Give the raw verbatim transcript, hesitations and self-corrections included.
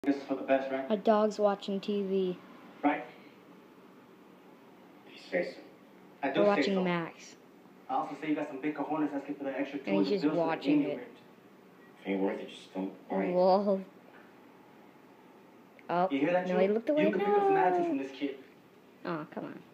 This is for the best, right? A dog's watching T V. Right? You say so. I do We're say watching so. Max. I also say you got some big cojones. Let's get for the extra two. And he's just watching it. If it ain't worth it, just don't worry. Whoa. Oh, You hear that, no, Joe? he looked away. You can pick up some attitude No. from this kid. Oh, come on.